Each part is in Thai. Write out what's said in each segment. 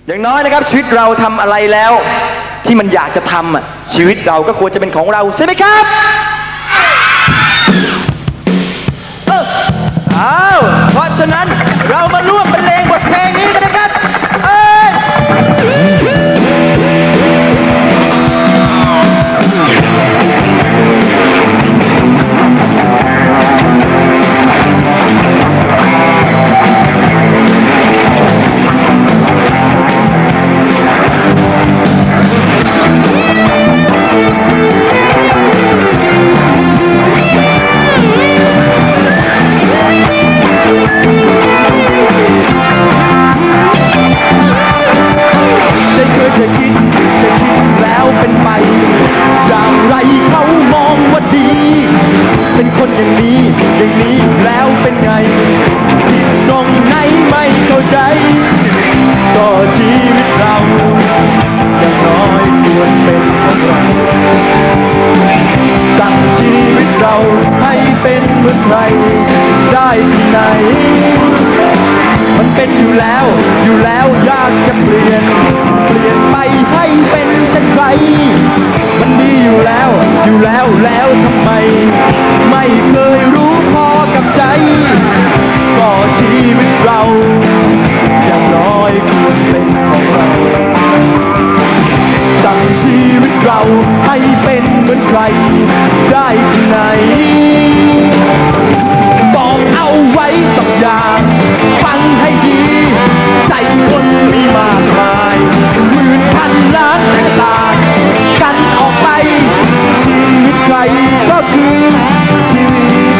อย่างน้อยนะครับชีวิตเราทำอะไรแล้วที่มันอยากจะทำชีวิตเราก็ควรจะเป็นของเราใช่ไหมครับเพราะฉะนั้นเรามาร่วมบรรเลงบทเพลงนี้กันนะครับแล้วเป็นไงผิดตรงไหนไม่เข้าใจก็ชีวิตเราอย่างน้อยควรเป็นของเราตั้งชีวิตเราให้เป็นเหมือนใครได้ที่ไหนมันเป็นอยู่แล้วอยากจะเปลี่ยนไปให้เป็นเช่นไรมันดีอยู่แล้วทำไมไม่เคยรู้พอกับใจก็ชีวิตเราอย่างน้อยควรเป็นของเราตั้งชีวิตเราให้เป็นเหมือนใครได้ที่ไหนบอกเอาไว้ต้องอย่างฟังให้ดีใจคนมีมากมายหมื่นพันล้านแตกต่างกันออกไปชีวิตใครก็คือชีวิต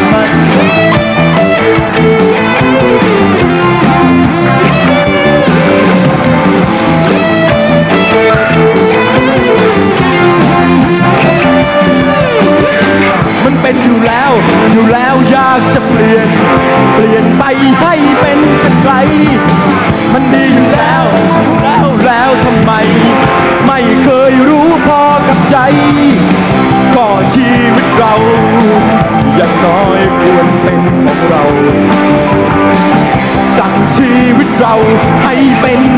มันเป็นอยู่แล้วอยากจะเปลี่ยนไปให้เป็นสักไกลมันดีอยู่แล้วทำไมไม่เคยรู้พอกับใจก็ชีวิตเราอย่างน้อยควรเป็นของเราตั้งชีวิตเราให้เป็น